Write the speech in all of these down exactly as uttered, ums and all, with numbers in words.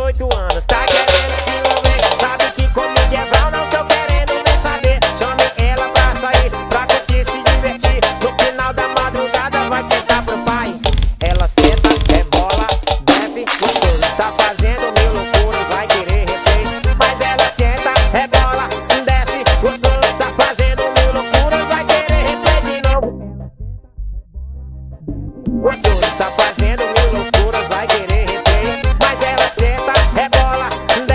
dezoito anos, tá querendo se envolver. Sabe que comigo é brau, não tô querendo nem saber. Chame ela pra sair, pra curtir, se divertir. No final da madrugada vai sentar pro pai. Ela senta, rebola, desce, gostoso, tá fazendo mil loucuras, vai querer replay. Mas ela senta, rebola, desce, gostoso, tá fazendo mil loucuras, vai querer replay de novo. Gostoso, tá fazendo mil loucuras, vai querer replay. Mas ela senta, rebola,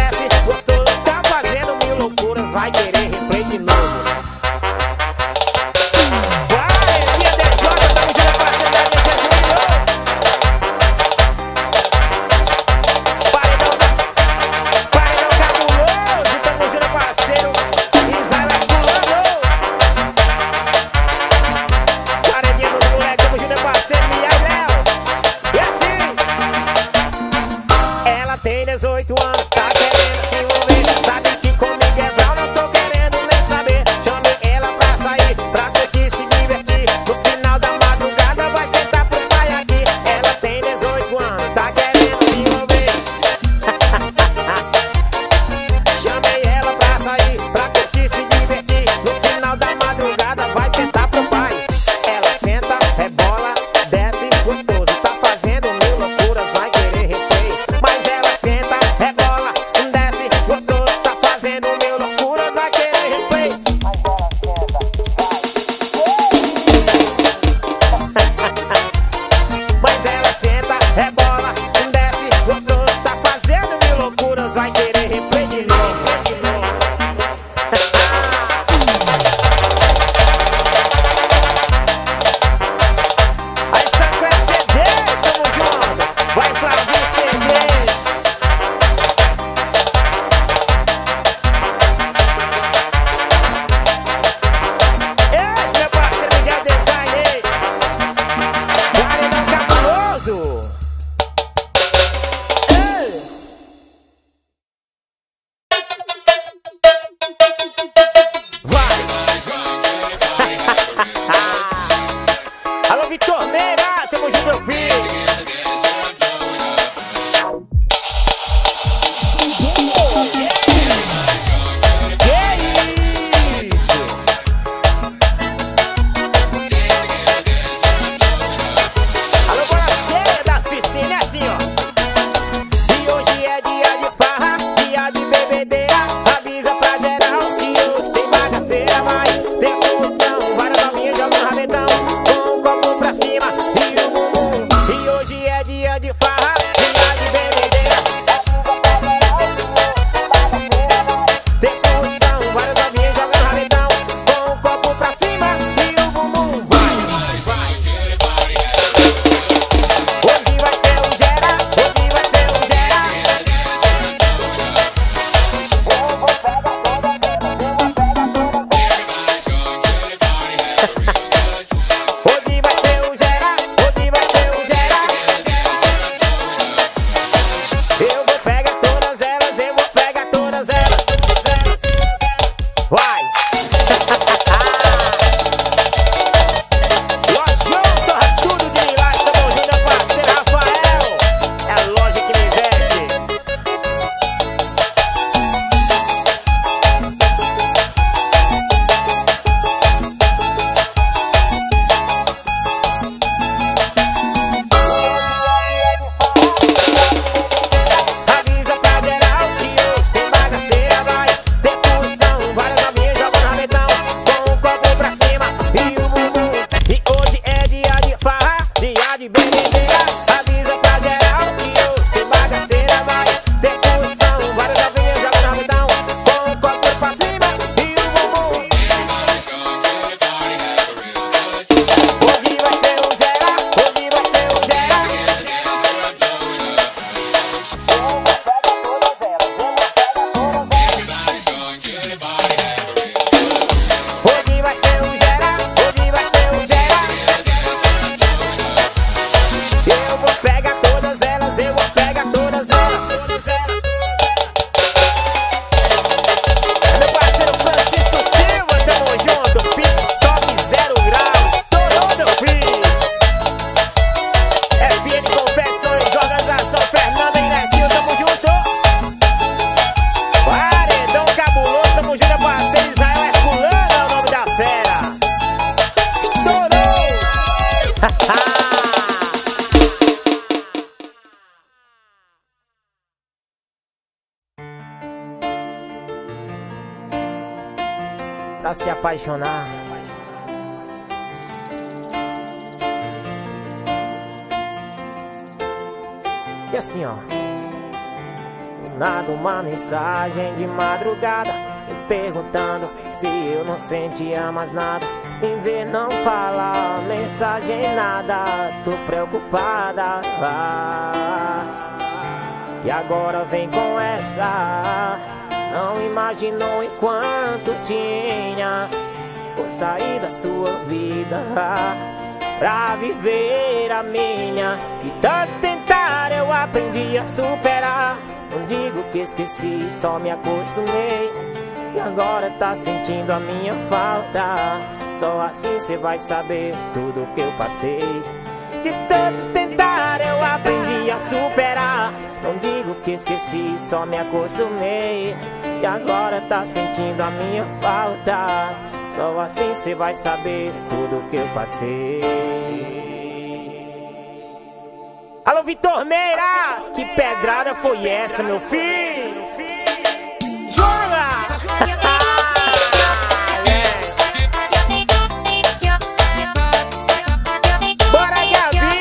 tá se apaixonando. E assim, ó, do nada uma mensagem de madrugada me perguntando se eu não sentia mais nada. Em ver não falar mensagem nada, tô preocupada. Ah, e agora vem com essa. Não imaginou enquanto tinha. Vou sair da sua vida pra viver a minha. E tanto tentar eu aprendi a superar. Não digo que esqueci, só me acostumei. E agora tá sentindo a minha falta. Só assim cê vai saber tudo que eu passei. De tanto tentar eu aprendi a superar. Não digo que esqueci, só me acostumei. E agora tá sentindo a minha falta. Só assim cê vai saber tudo que eu passei. Alô, Vitor Meira! Que pedrada foi essa, meu filho? Joga! Bora, Gabi!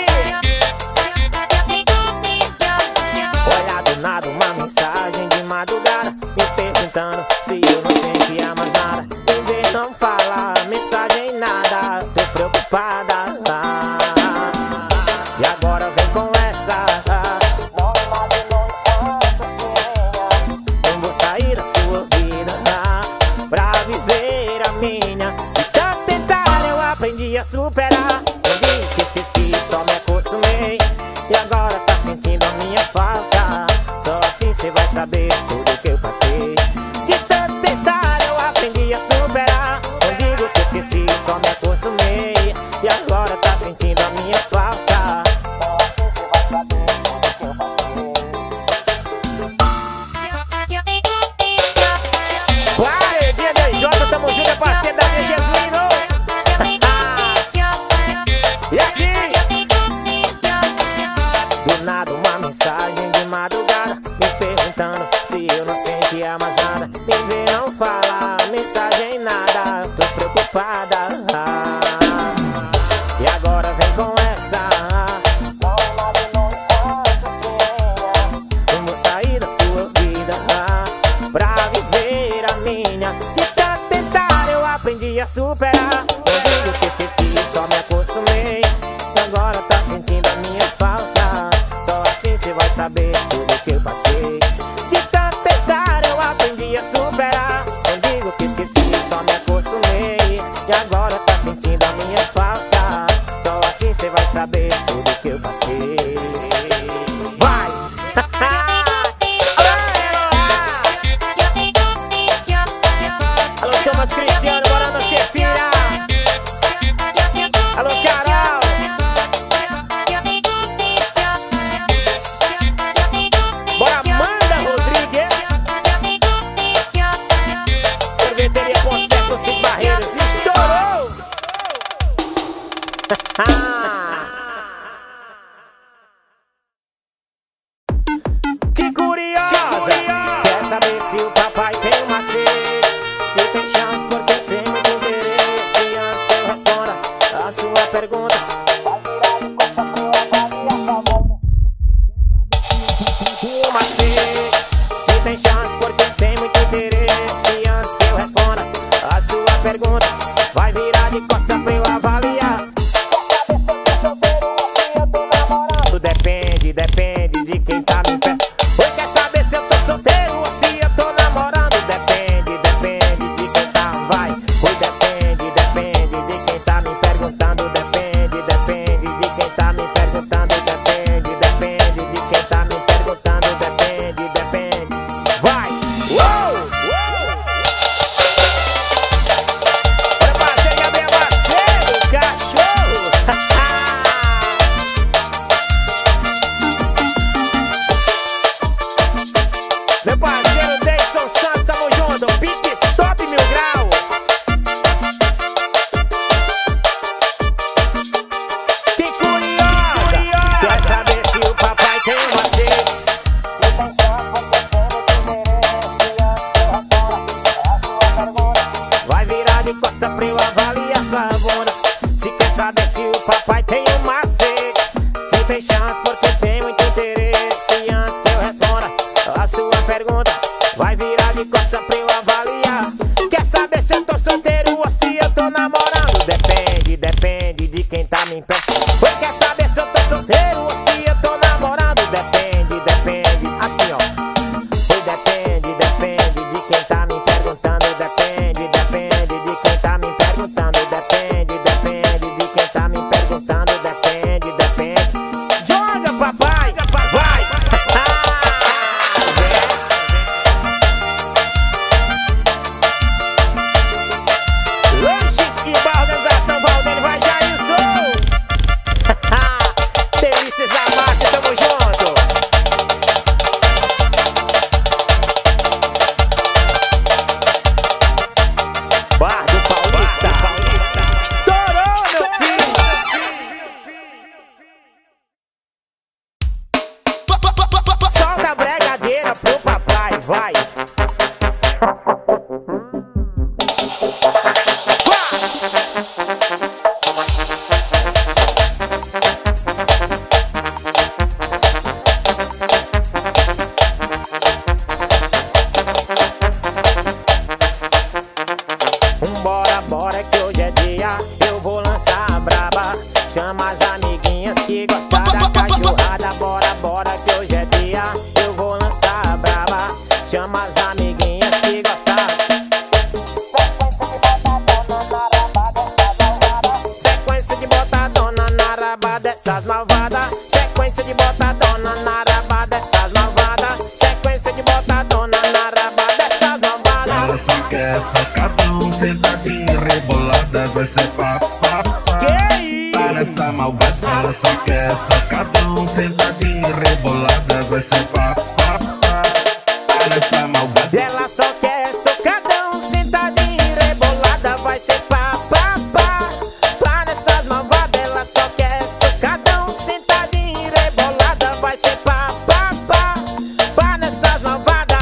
Olha, do nada uma mensagem de madrugada me perguntando se eu não sentia mais nada. Em vez não falar mensagem nada, tô preocupada. Ah, e agora vem com essa. Não imaginou enquanto tinha. Não vou sair da sua vida pra viver a minha. E tanto tentar eu aprendi a superar. Eu digo que esqueci, só me acostumei. E agora tá sentindo a minha falta. Só assim cê vai saber tudo que eu passei. De tanto tentar eu aprendi a superar. Não digo que esqueci, só me acostumei. E agora tá sentindo a minha falta. Só assim cê vai saber tudo que eu passei. Vai, D J, tamo junto, é parceiro da D Jesuíno. E assim, do nada uma mensagem de madrugada me perguntando se eu não sentia mais nada. Me ver não falar mensagem nada, tô preocupada. Ah, e agora vem com essa. Não imaginou enquanto tinha. Não vou sair da sua vida pra viver a minha. E tanto tentar eu aprendi a superar. Eu digo que esqueci, só me acostumei. E agora tá sentindo a minha falta. Só assim cê vai saber tudo que eu passei. De tanto tentar eu aprendi a superar. Eu digo que esqueci, só me acostumei. E agora tá sentindo a minha falta. Só assim cê vai saber tudo que eu passei. Vai! Alô, Thomas Cristiano, bora no Cefira. Alô, Carol. Bora, Amanda Rodrigues. Sorveteria Ponto Certo, Cinco Barreiras. Estourou! Que curiosa! Quer saber se o papai tem uma sede? Se tem chance porque tem muito interesse. Antes que eu responda a sua pergunta, vai virar de costa pra eu avaliar sua volta. Uma sede. Se tem chance porque tem muito interesse. Antes que eu responda a sua pergunta, vai virar de costa pra eu avaliar. Quer saber se eu tô solteiro ou se eu tô namorando? Depende, depende de quem tá me perto. Oi, quer saber se eu tô solteiro ou se eu tô namorando? Depende, depende de quem tá, vai. Oi, depende, depende de quem tá me perguntando. Depende, depende de quem tá me perguntando. Depende, depende de quem tá me perguntando. Depende, depende, vai. Uou! Olha o parceiro Gabriel Macedo, cachorro. Meu parceiro Deison Santos, tamo junto. Pique Stop Mil Grau. Que curiosa! Quer saber se o papai tem uma sede? Se tem chance porque tem muito interesse. Antes que eu responda a sua pergunta, vai virar de costa pra eu avaliar. Quer saber se eu tô solteiro ou se eu tô namorando? Depende, depende de quem tá me perguntando. Oi, quer saber se eu tô solteiro ou se eu tô namorando? Depende, depende, assim ó. Oi, depende, depende de quem tá me perguntando. Depende, depende de quem tá me perguntando. Depende, depende de quem tá me perguntando. Depende, depende. Joga, papai, vai! Lanches e bar, organização Valdeiro, vai Jailson. Delícias da massa, tamo junto. Bar do Paulista, estourou, meu filho. Solta a bregadeira pro papai, vai. Bora, bora que hoje é dia, eu vou lançar a braba. Chama as amiguinhas que gostam da cachorrada. Bora, bora que hoje é dia, eu vou lançar a braba. Chama as amiguinhas que gostam. Sequência de botadona na raba dessas malvadas. Sequência de botadona na raba dessas malvadas. Sequência de botadona na raba dessas malvadas. Ela só quer sacadão, sentadinha, rebolada, vai ser pá, pá, pá. Que isso? Para essa malvada, ela só quer sacadão, sentadinha, rebolada, vai ser pá, pá, pá. Para essa malvada, ela só quer socadão, sentadinha e rebolada, vai ser pá, pá, pá. Para essas malvadas, ela só quer socadão, sentadinha e rebolada, vai ser pá, pá, pá. Para essas malvadas.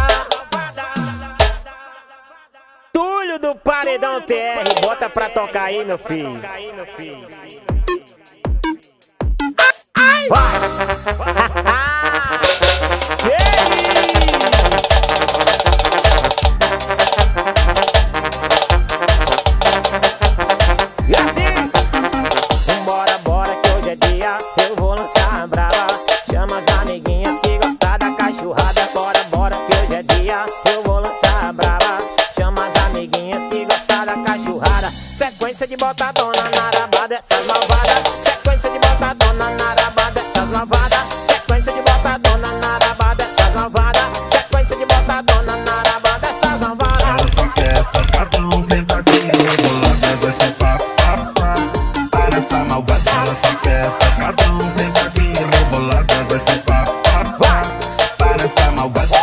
Túlio do Paredão T R, bota pra tocar aí, meu filho. Vai! Que isso? E assim? Bora, bora que hoje é dia, eu vou lançar a brava. Chama as amiguinhas que gostam da cachorrada. Bora, bora que hoje é dia, eu vou lançar a brava. Chama as amiguinhas que gostam da cachorrada. Sequência de botadona na raba dessas malvadas. Sequência de botadona na raba dessas malvadas. Sequência de botadona na raba dessas malvadas. Sequência de botadona na raba dessas malvadas. ela só quer sacadão, sentadinha, rebolada, vai ser pá, pá, pá. Para essa malvada, ela só quer sacadão, sentadinha, rebolada, vai ser pá, pá, pá. Para essa malvada.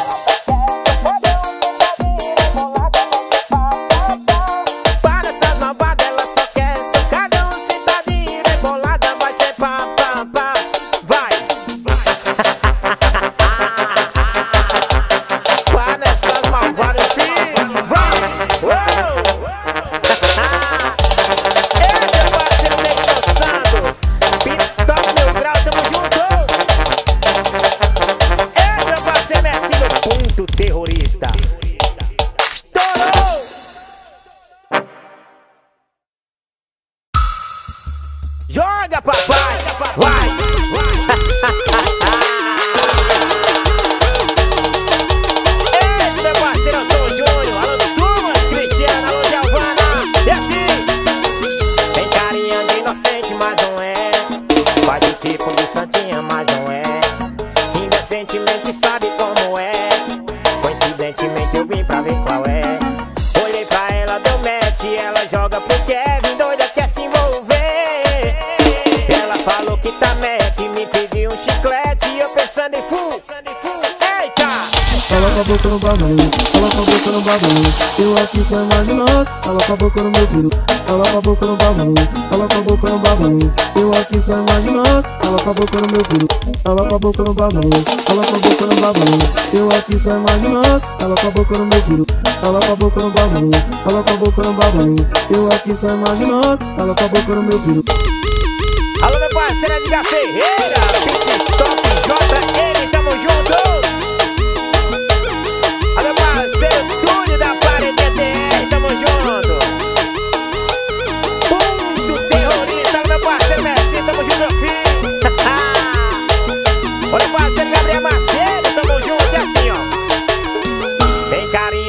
Para essas malvadas, ela só quer socadão, sentadinha e rebolada, vai ser pá, pá, pá. Vai! Para essas malvadas, filho! Vai! Uou! Ei, meu parceiro Neyson Santos! Pit Stop Mil Grau, tamo junto! Ei, meu parceiro Mercinho, ponto terrorista! Estourou! Joga, papai! Vai! Ei, meu parceiro, eu sou o Júnior. Alô, Thomas, Cristiano, alô, Giovana. E assim? Tem carinha de inocente, mas não é. Faz o tipo de santinha, mas não é. Inocentemente sabe como é. Coincidentemente eu vim pra ver qual é. Olhei pra ela, deu match. Ela joga pro Kevin, doida quer se envolver. Ela falou que tá Mac, me pediu um chiclete e eu pensando em full. Eita! Ela com a boca no bagulho, ela com a boca no bagulho. Eu aqui só imaginando, ela com a boca no meu filho. Ela com a boca no bagulho, ela com a boca no bagulho. Eu aqui só imaginando, ela com a boca no meu filho. Ela com a boca no bagulho, ela com a boca no bagulho. Eu aqui só imaginando, ela com a boca no meu filho. Ela com a boca no bagulho, ela com a boca no bagulho. Eu aqui só imaginando, ela com a boca no meu filho. Alô, meu parceiro Edgar Ferreira, Pit Stop J M, tamo junto. Alô, meu parceiro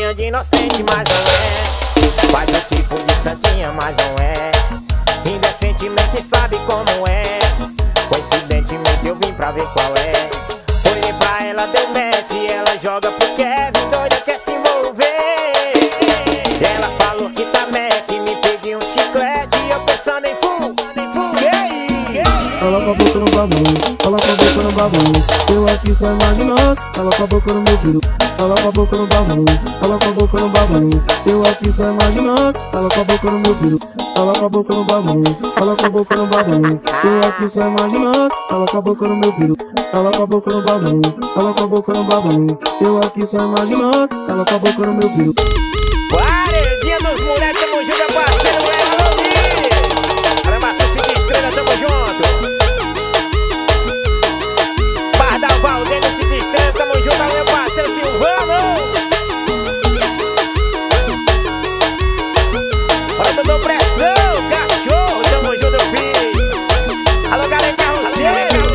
Bonitinha de inocente, mas não é. Faz o tipo de santinha, mas não é. Indecentemente sabe como é. Coincidentemente eu vim pra ver qual é. Olhei pra ela, deu match. Ela joga pro Kevin, doida quer se envolver. Ela falou que tá Mac, me pediu um chiclete. E eu pensando em full, full, gay, gay. Ela com a boca no bagulho, ela com a boca no bagulho. Eu aqui só imaginando, ela com a boca no meu peru. Ela com a boca no bagulho, ela com a boca no bagulho. Eu aqui só imaginando, ela com a boca no meu peru. Ela com a boca no bagulho, ela com a boca no bagulho. Eu aqui só imaginando, ela com a boca no meu peru. Ela com a boca no bagulho, ela com a boca no bagulho. Eu aqui só imaginando, ela com a boca no meu peru. Paredinha dos moleques, tamo junto, é parceiro, moleque, não vi. Aramação seguinte, estrela, tamo junto. Pardal Valdênio, seguinte, estrela, tamo junto, meu parceiro Silvano. Olha, eu dou pressão, cachorro, tamo junto, filho. Alô, galera, carroceiro.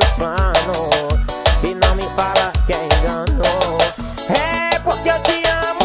Tantos planos e não me fala que é engano. É porque eu te amo.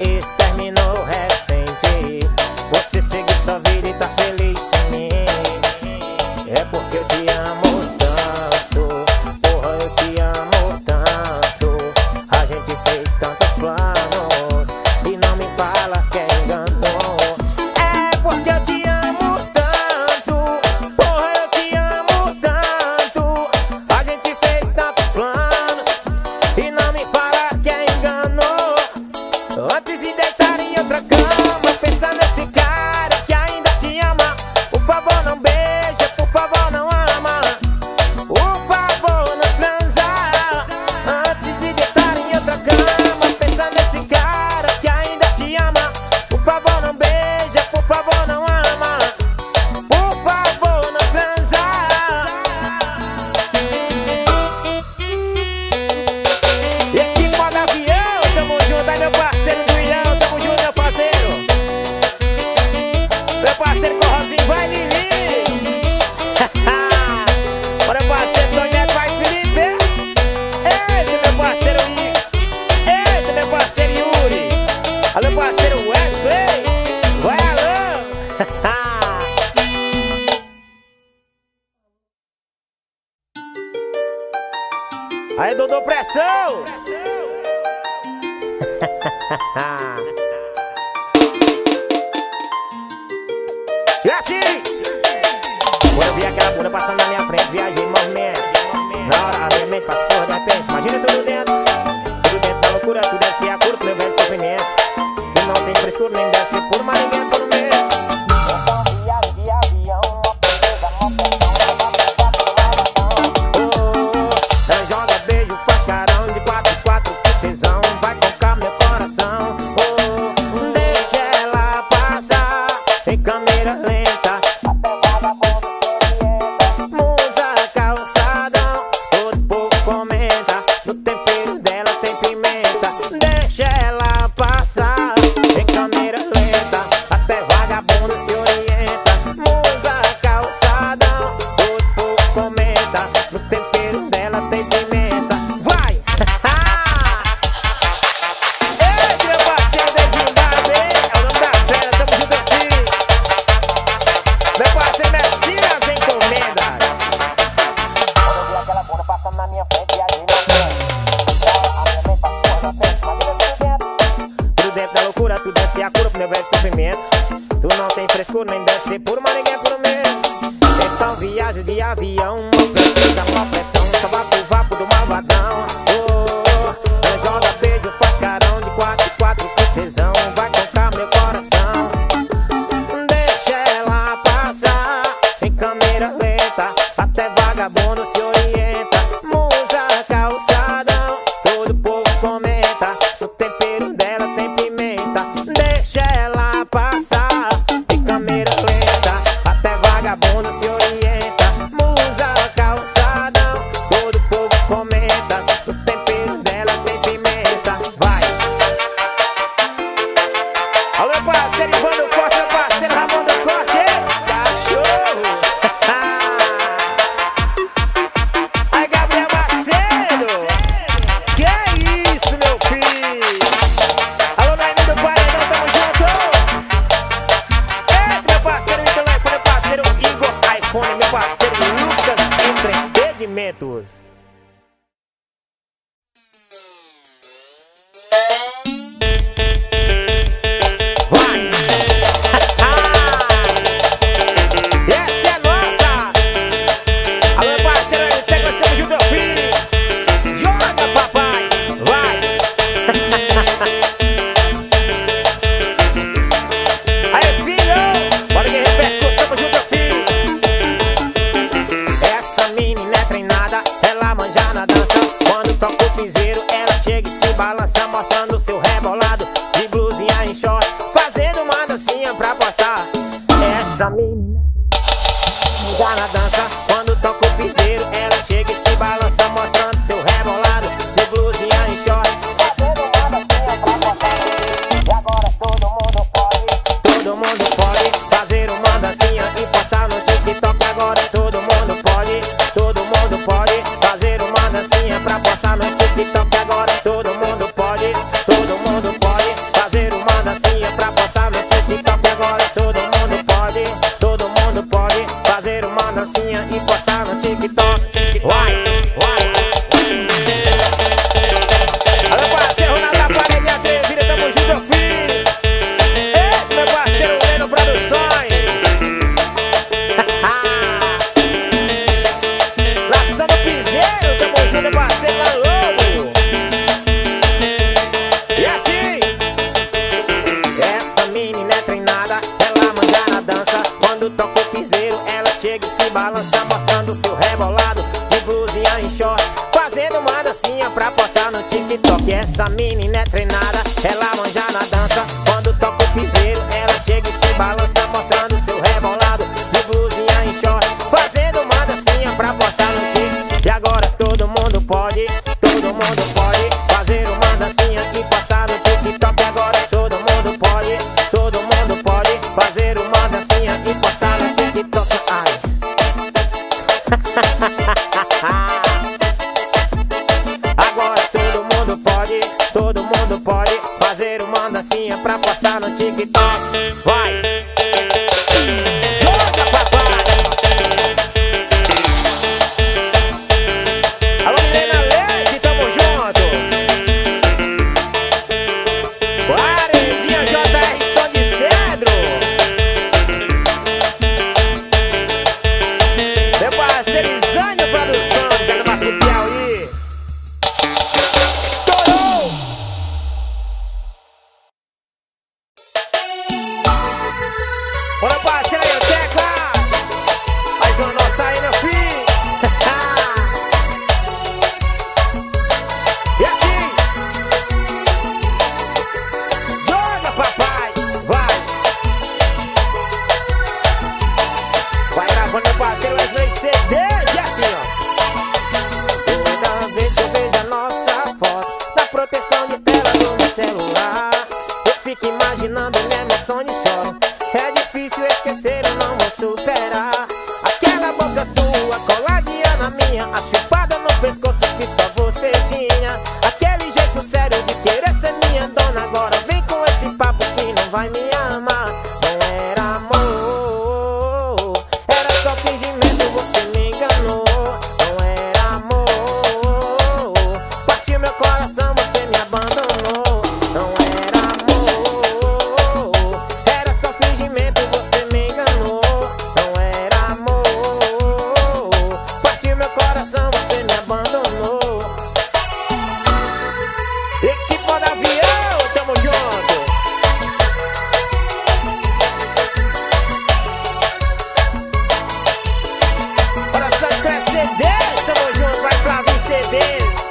isso terminou recente. Você seguiu sua vida e tá feliz sem mim. É porque eu te amo tanto, porra, eu te amo tanto. A gente fez tantos planos e não me fala que enganou. É porque eu te amo tanto, porra, eu te amo tanto. A gente fez tantos planos e não me fala que enganou. Antes de deitar em outra cama, pensa nesse cara que ainda te ama. Por favor, não beija, por favor, não ama. Por favor, não transa. Antes de deitar em outra cama, pensa nesse cara que ainda te ama. Por favor, não beija, por favor, não ama. Por favor, não transa. E aqui modo avião, tamo junto aí, meu parceiro do Ilhão. Tamo junto, meu parceiro. Meu parceiro Corrozinho, vai Lili. Bora, parceiro Toneto, vai Felipe. Eita, meu parceiro Yuri. Eita, meu parceiro Yuri. Alô, parceiro Wesley. Vai, alô. Aí, Dodô, pressão. E assim, quando eu vi aquela bunda passando na minha frente, viajei em movimento. Na hora, a minha mente passa porra de repente. Imagina tudo dentro, tudo dentro da loucura. Tudo deve ser a cura pro meu velho sofrimento. E não tem frescura, nem deve ser puro, mas ninguém é por medo. Então viagem de avião, uma princesa, uma oh, joga beijo, faz carão de quatro, quatro, que tesão. Vai tocar meu coração. Oh, deixa ela passar em câmera lenta. Até vagabundo se orienta. Musa calçadão, todo povo comenta. No tempero dela tem pimenta. Deixa ela passar em câmera lenta. Até vagabundo se orienta. Musa calçadão, todo povo comenta. No tempero dela tem pimenta. Vai! Ei, meu parceiro Dedinho Barbê, é o nome da fera, tamo junto aqui. Meu parceiro Messias Encomendas. Quando eu vi aquela bunda passando na minha frente, viajei na frente. A minha mente passou na frente, imagina tudo dentro. Tudo dentro da loucura, tudo deve ser a cura pro meu velho sofrimento. Tu não tem frescura, nem deve ser puro, mas ninguém é por medo. Então viagem de avião, uma precisa, uma pressão. Só vapo, vapo do malvadão. Oh, ela joga beijo, faz carão de quatro, quatro, que tesão. Vai tocar meu coração. Deixa ela passar em câmera lenta. Até vagabundo se orienta. Musa calçadão, todo povo comenta. No tempero dela tem pimenta. Deixa ela passar em câmera lenta. Até vagabundo se orienta. Musa calçadão, todo povo comenta. No tempero dela tem pimenta. Vai! Alô, parceiro Ivan do Corte, meu parceiro Ramon do Corte, hein? Cachorro! Aí, Gabriel Macedo! Que isso, meu filho? Alô, Naime do Paredão, tamo junto! Eita, meu parceiro Igor iPhone, meu parceiro Igor iPhone, meu parceiro Lucas Empreendimentos. Vai! Essa é nossa! Alô, meu parceiro L T, nós estamos junto, meu filho! Joga, papai! Vai! Aí, filho! Bora que repercussão, tamo junto, meu filho! Essa menina é treinada, ela manja na dança. Quando toca o piseiro, ela chega e se balança, mostrando seu rebolado de blusinha em short, fazendo uma dancinha pra postar. Essa menina manja na dança. Quando toca o piseiro, ela chega e se balança, mostrando seu rebolado de blusinha em short, fazendo uma dancinha pra postar. E agora todo mundo pode, todo mundo pode fazer uma dancinha e postar no TikTok. Agora todo mundo pode, todo mundo pode fazer uma dancinha pra postar no TikTok. Agora todo mundo pode, todo mundo pode fazer uma balança mostrando seu rebolado de blusinha em short, fazendo uma dancinha pra postar no TikTok. Essa menina é treinada, ela manja na dança. Quando toca o piseiro, ela chega e se balança mostrando seu rebolado de blusinha em short, fazendo uma dancinha pra postar no TikTok. E agora todo mundo pode, todo mundo pode fazer uma dancinha e postar no TikTok. Agora todo mundo pode, todo mundo pode fazer uma dancinha e postar no TikTok. Ai. Agora todo mundo pode, todo mundo pode fazer uma dancinha pra postar no TikTok. Vai! Joga, papai! Alô, Milena Leite, tamo junto! Guarendinha J R, som de cedro! Meu parceiro Isânio Produções, que é do Maço Piauí. Estourou! Bora, parceiro aí, o Teclas! Mais uma nossa aí, meu filho! E assim! Joga, papai! Vai! Vai gravando, meu parceiro Wesley C D! E assim, ó! Toda vez que eu vejo a nossa foto na proteção de tela do meu celular, eu fico imaginando minha emoção e choro. É difícil esquecer, eu não vou superar aquela boca sua coladinha na minha, a chupada no pescoço que só você tinha, aquele jeito sério de querer ser minha dona. Agora vem com esse papo que não vai me amar. Não era amor, era só fingimento, você me enganou. Não era amor, partiu meu coração, você me abandonou. Não era amor, era só fingimento, você me enganou. Não era amor, partiu meu coração, você me abandonou. Equipe do avião, tamo junto. Coração é C Ds, tamo junto, vai Flávio C Ds.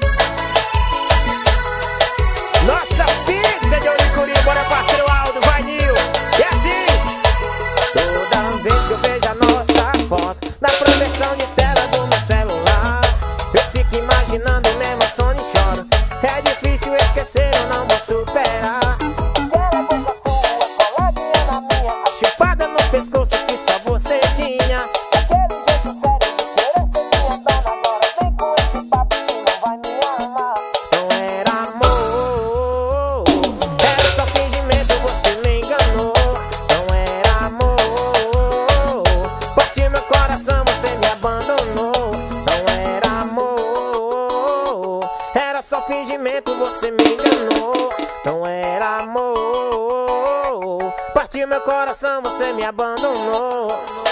Nossa pizza de Ouricuri, bora parceiro Aldo, vai Nil. E assim, toda vez que eu vejo a nossa foto na proteção de tela do meu celular, eu fico imaginando minha emoção e choro. É difícil esquecer, eu não vou superar aquela boca sua coladinha na minha, a chupada no pescoço que só você tinha, aquele jeito sério de querer ser minha dona. Agora vem com esse papo que não vai me amar. Não era amor, era só fingimento, você me enganou. Não era amor, partiu meu coração, você me abandonou. Não era amor, era só fingimento, você me enganou. Não era amor, partiu meu coração, você me abandonou.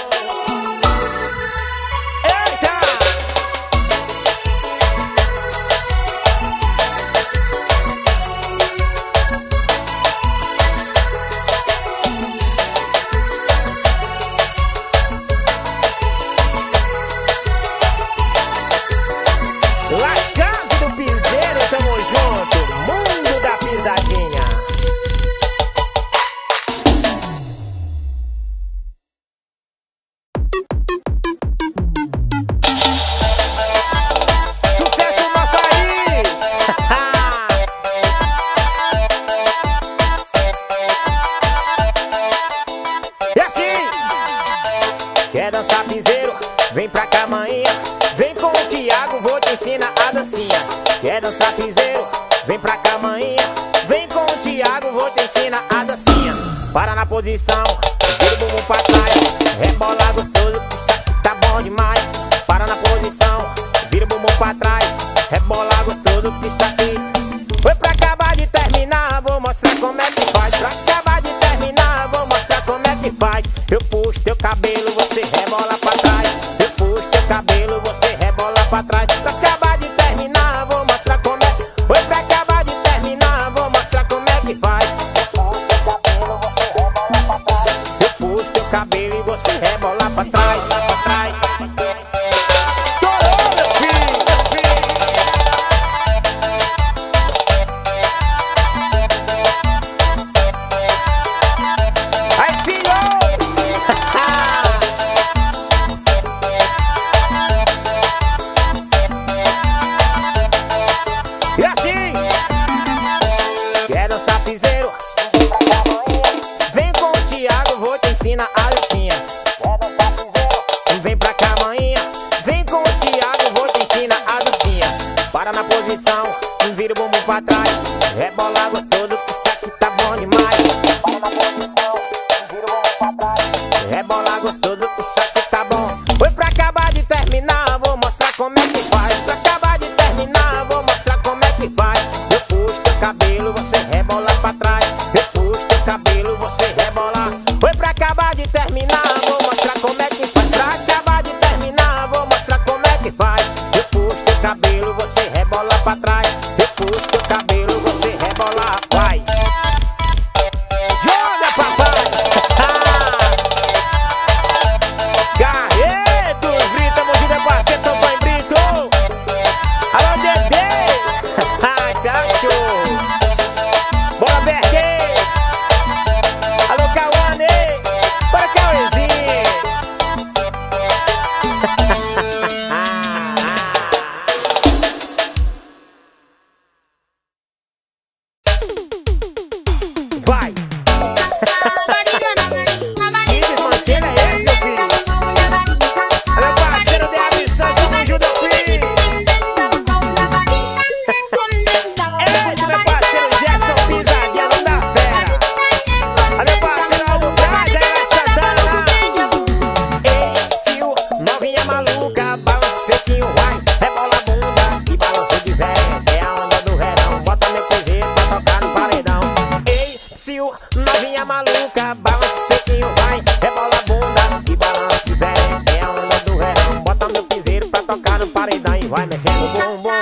Eita! La Casa do Piseiro, tamo junto, mundo da pisadinha. Sucesso nosso aí! E assim, quer dançar piseiro? Vem pra cá, maninha. Vem com o Thiago, vou te ensinar a dancinha. Quer dançar piseiro? Vem pra cá, maninha. Vem com o Thiago, vou te ensinar a dancinha. Para na posição, vira o bumbum pra trás, rebola gostoso, isso aqui tá bom demais. Para na posição, vira o bumbum pra trás, rebola gostoso, isso aqui. Foi pra acabar de terminar, vou mostrar como é que faz. Pra acabar de terminar, vou mostrar como é que faz. Eu puxo teu cabelo, você rebola pra trás. Eu puxo teu cabelo, você rebola pra trás. Pra acabar de terminar, vou mostrar como é. Foi pra acabar de terminar, vou mostrar como é que faz. Eu puxo teu cabelo, você rebola pra trás. Eu puxo teu cabelo e você rebola pra trás. Pra trás. novinha maluca, balança o peitinho, vai, rebola a bunda, que balança diferente, é a onda do verão. Bota meu piseiro pra tocar no paredão e vai mexendo o bumbum.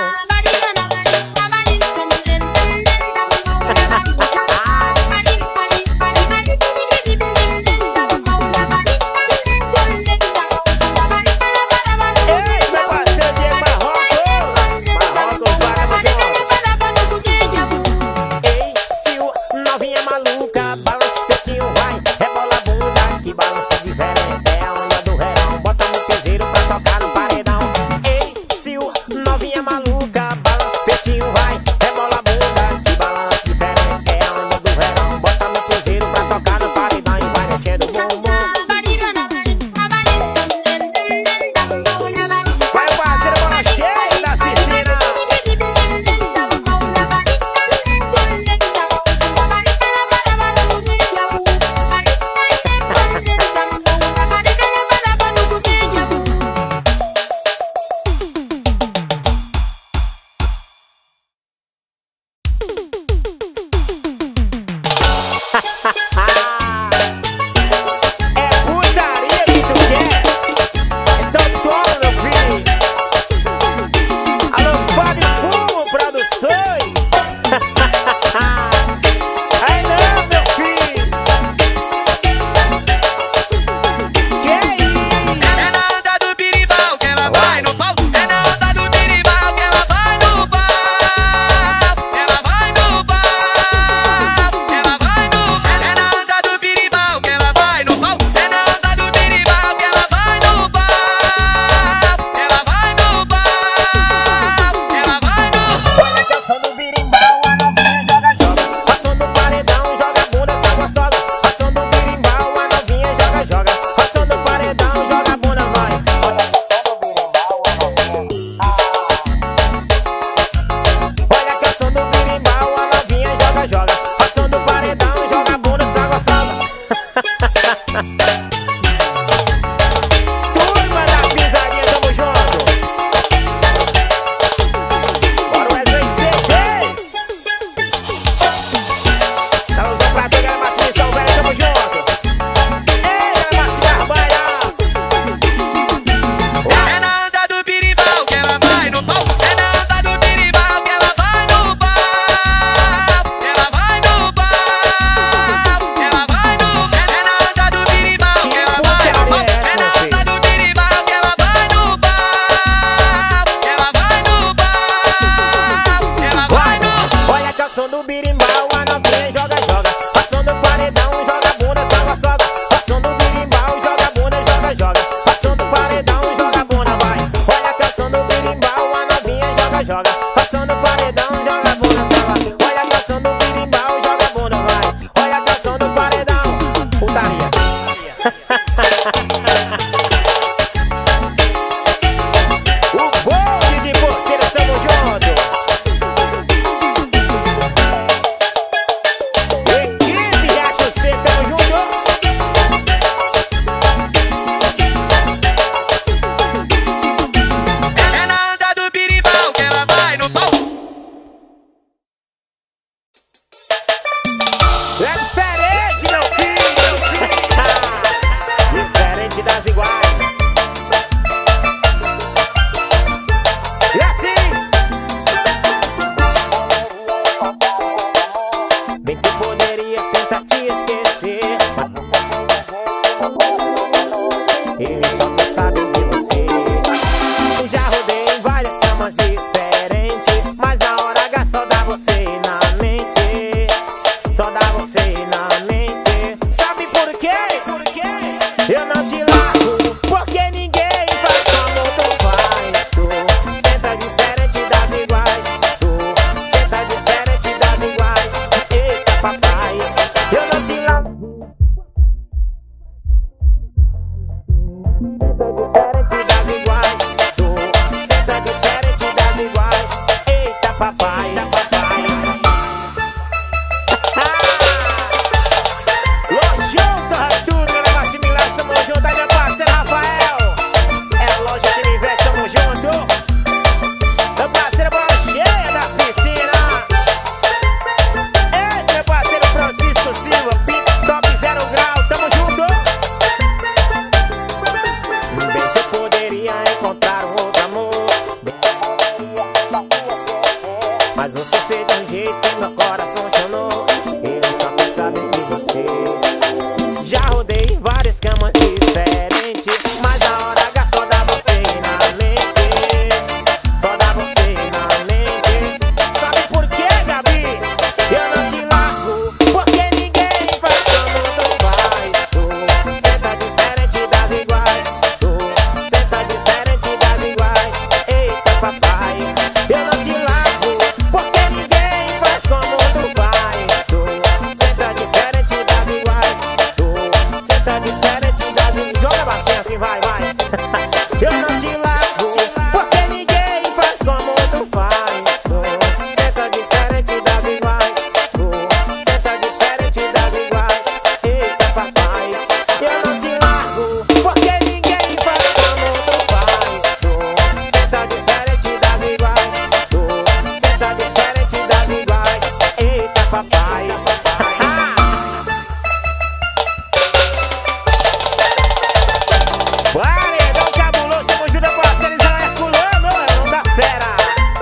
você. Já rodei várias camas diferentes, mas na hora H só dá você na mente. Só dá você na mente. Sabe por quê, Gabi? Eu não te largo, porque ninguém faz como tu faz. Tu senta diferente das iguais. Tu senta diferente das iguais. Eita, papai. Eu não te largo, porque ninguém faz como tu faz. Tu senta diferente das iguais. Tu senta diferente das iguais. Joga baixinho assim, vai, vai. Eu não te largo, porque ninguém faz como tu faz. Tu senta diferente das iguais. Tu senta diferente das iguais. Eita, papai. Eu não te largo, porque ninguém faz como tu faz. Tu senta diferente das iguais. Tu senta diferente das iguais. Eita, papai. Paredão cabuloso, tamo junto, parceirizão Herculano, não da fera.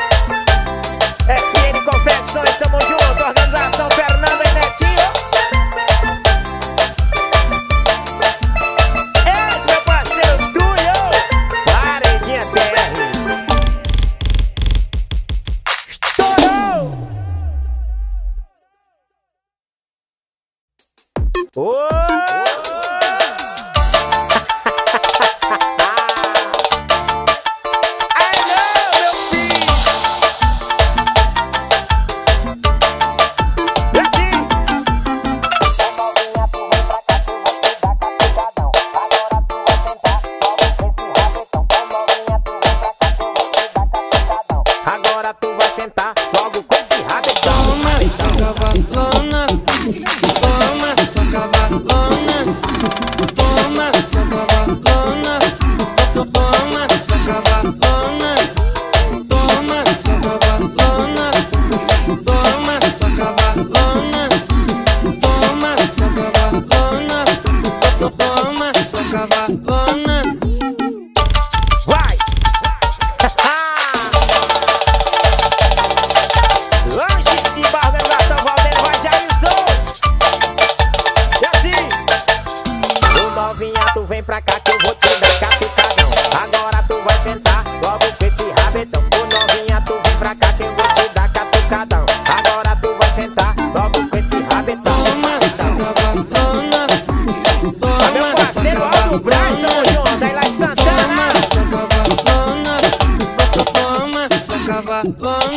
F N Confecções, tamo junto, organização Fernando e Netinho. Eita, meu parceiro Túlio, Paredinha T R. Estourou! Ô! Agora tu vai sentar logo com esse rabetão. Toma essa cavalona, toma essa cavalona, toma essa cavalona, toma essa cavalona, toma essa cavalona, toma essa cavalona, toma essa cavalona, toma essa cavalona. Vai! Lanches e bar da organização Valdênio vai já avisou. E assim, ô novinha, tu vem pra cá que eu vou te dar catucadão. Agora tu vai sentar logo com esse rabetão. Ô novinha, tu vem pra cá que eu vou te dar catucadão. Agora tu vai sentar logo com esse rabetão. Toma essa cavalona, Ah, meu parceiro Aldo Braz, tamo junto, aí lá em Santana. toma essa cavalona, toma essa cavalona.